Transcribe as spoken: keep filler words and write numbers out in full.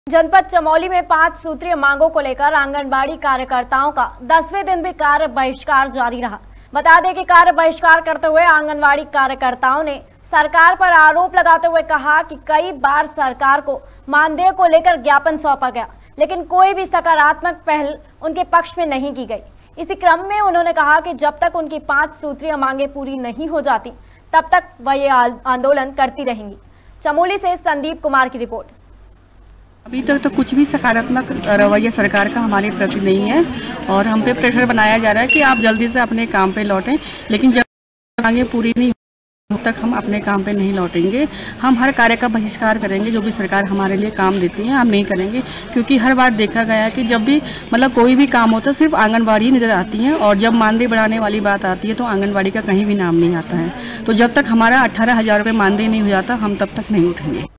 जनपद चमोली में पांच सूत्रीय मांगों को लेकर आंगनबाड़ी कार्यकर्ताओं का दसवें दिन भी कार्य बहिष्कार जारी रहा। बता दें कि कार्य बहिष्कार करते हुए आंगनबाड़ी कार्यकर्ताओं ने सरकार पर आरोप लगाते हुए कहा कि कई बार सरकार को मानदेय को लेकर ज्ञापन सौंपा गया, लेकिन कोई भी सकारात्मक पहल उनके पक्ष में नहीं की गई। इसी क्रम में उन्होंने कहा कि जब तक उनकी पांच सूत्रीय मांगे पूरी नहीं हो जाती तब तक वह ये आंदोलन करती रहेंगी। चमोली से संदीप कुमार की रिपोर्ट। अभी तक तो कुछ भी सकारात्मक रवैया सरकार का हमारे प्रति नहीं है और हम पे प्रेशर बनाया जा रहा है कि आप जल्दी से अपने काम पे लौटें, लेकिन जब मांगे पूरी नहीं तब तक हम अपने काम पे नहीं लौटेंगे। हम हर कार्य का बहिष्कार करेंगे, जो भी सरकार हमारे लिए काम देती है हम नहीं करेंगे, क्योंकि हर बार देखा गया है कि जब भी मतलब कोई भी काम होता है सिर्फ आंगनबाड़ी ही नजर आती है और जब मानदेय बढ़ाने वाली बात आती है तो आंगनबाड़ी का कहीं भी नाम नहीं आता है। तो जब तक हमारा अट्ठारह हजार रुपये मानदेय नहीं हो जाता हम तब तक नहीं उठेंगे।